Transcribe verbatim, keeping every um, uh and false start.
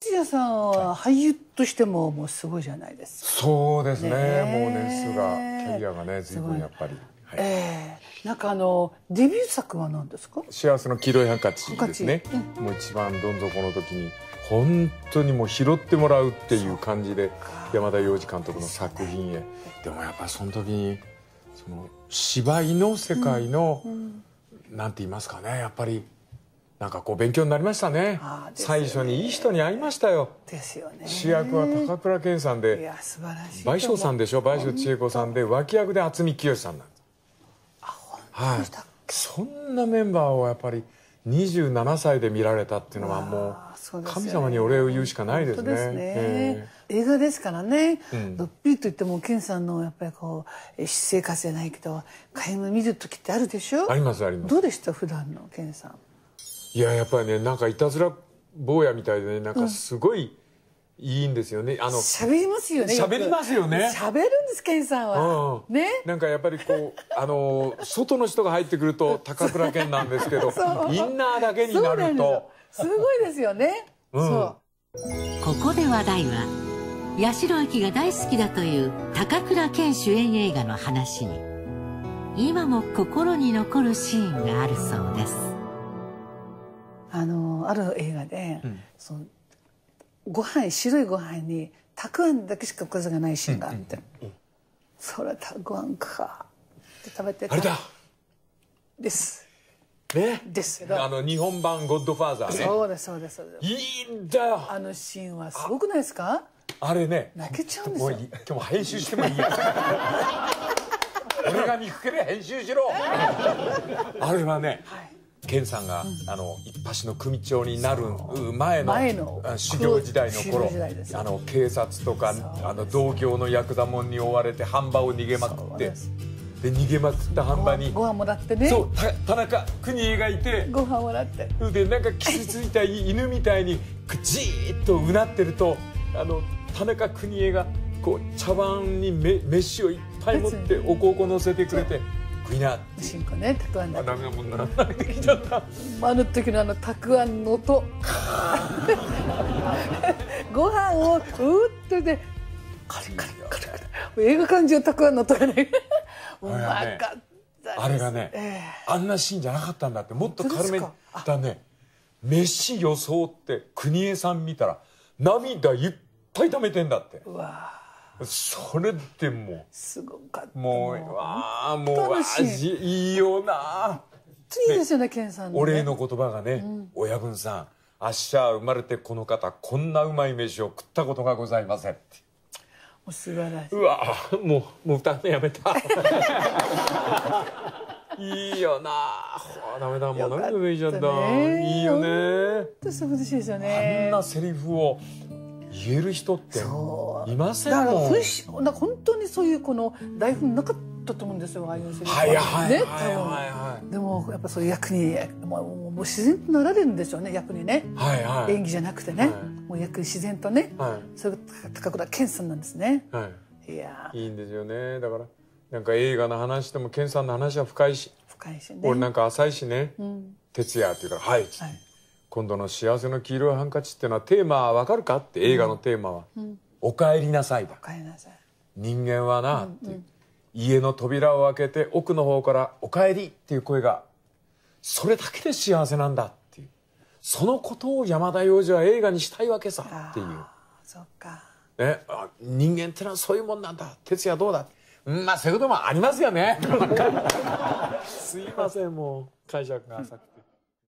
也さんは俳優としてももうすごいじゃないですか。 そうですね。 ねもう年数がキャリアがね随分やっぱり。 はい、えー、なんかあのデビュー作は何ですか？ 幸せの黄色いハンカチですね。うん、もう一番どん底の時に本当にもう拾ってもらうっていう感じで山田洋次監督の作品へ。でもやっぱりその時にその芝居の世界の、うんうん、なんて言いますかね、やっぱりなんかこう勉強になりましたね。あーですよね。最初にいい人に会いましたよ。ですよね。主役は高倉健さんで、いや素晴らしい。倍賞さんでしょ。倍賞千恵子さんで、脇役で渥美清さんなんです。あ、本当でしたっけ？はい、そんなメンバーをやっぱりにじゅうななさいで見られたっていうのはもう神様にお礼を言うしかないですね。ですね、えー、映画ですからね、うん、どっぴりと言っても健さんのやっぱりこう私生活じゃないけど垣間見る時ってあるでしょ？ありますあります。どうでした普段の健さん？いややっぱりね、なんかいたずら坊やみたいでね、なんかすごいいいんですよね。あの喋りますよね。喋りますよね。喋るんです健さんは。うん、ね。なんかやっぱりこうあの外の人が入ってくると高倉健なんですけど、インナーだけになるとすごいですよね。うん、そう。 ここで話題は八代亜紀が大好きだという高倉健主演映画の話に今も心に残るシーンがあるそうです。 あのある映画で、うん、そのご飯白いご飯にたくあんだけしかおかずがないシーンがあって、うんうん、それたくあんかって食べてたあれだですね。ですけどあの日本版ゴッドファーザーね。そうですそうですそうです。いいんだよあのシーンは。すごくないですか？あれね泣けちゃうんですよ。もう今日も編集してもいいや俺が憎ければ編集しろあれはね、はい、健さんが、うん、あの一橋の組長になる前 の, 前の修行時代の頃、あの警察とかあの同業のヤクザモンに追われて飯場を逃げまくって、で逃げまくった飯場にご飯もらってね。そう田中邦衛がいてご飯もらってでなんか傷ついた犬みたいにじーっとうなってるとあの田中邦衛がこう茶碗にめ飯をいっぱい持っておこおこ乗せてくれて。食いなってしんこね、たくあんだけ。あ、涙もんなら泣いてきちゃった。あの時のあのたくあんの音ご飯をうっとでカリカリカリカリ映画館中たくあんの音がねうまかったあれがね、えー、あんなシーンじゃなかったんだって。もっと軽めだね。飯装って邦衛さん見たら涙いっぱい溜めてんだって。うわそれでもうすごかった。もうわあもう味いいよな。いいですよね健さんのね。お礼の言葉がね、うん、親分さんあっしゃ生まれてこの方こんなうまい飯を食ったことがございませんって。もう素晴らしい。うわもうもう歌うのやめたいいよな。ダメだもう涙出てきちゃった。いいよね。素晴らしいですよね。あんなセリフを言える人っていませんもん。だからなんか本当にそういうこの台本なかったと思うんですよ、ああいうセリフは。はいはいはいはい。でもやっぱそういう役にもうもう自然となられるんでしょうね、役にね。はいはい。演技じゃなくてね、もう役に自然とね。はい。それが高倉健さんなんですね。はい。いやいいんですよね。だからなんか映画の話でも健さんの話は深いし、深いしね。俺なんか浅いしね。哲也っていうからはい。今度の幸せの黄色いハンカチっていうのはテーマは分かるかって映画のテーマは、うん、おかえりなさいだ。おかえりなさい。人間はなって、うんうん、家の扉を開けて奥の方からおかえりっていう声がそれだけで幸せなんだっていうそのことを山田洋次は映画にしたいわけさっていう。そっか。ね、あ人間ってのはそういうもんなんだ。哲也どうだ。まあそういうこともありますよね。すいませんもう解釈が浅く。